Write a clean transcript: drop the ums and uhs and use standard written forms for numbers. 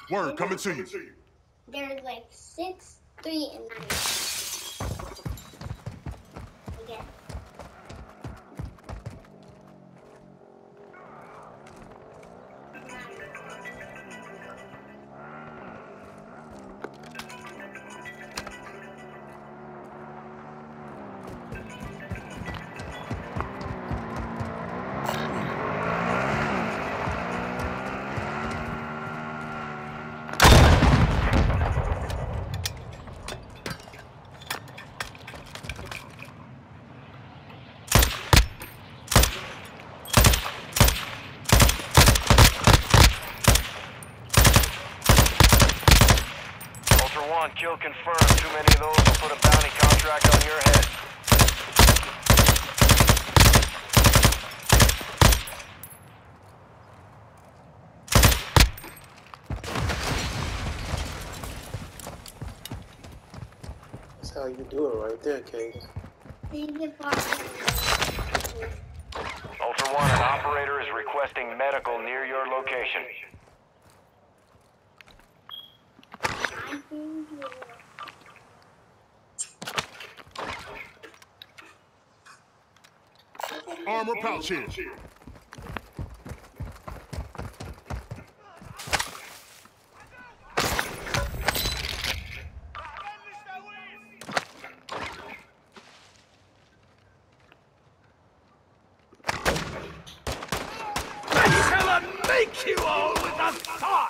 Word, coming to you. There's like 6, 3, and 9. Again. Ultra One, kill confirmed. Too many of those will put a bounty contract on your head. That's how you do it right there, Kate. Ultra One, an operator is requesting medical near your location. Armor pouch here. Make you all with a thought!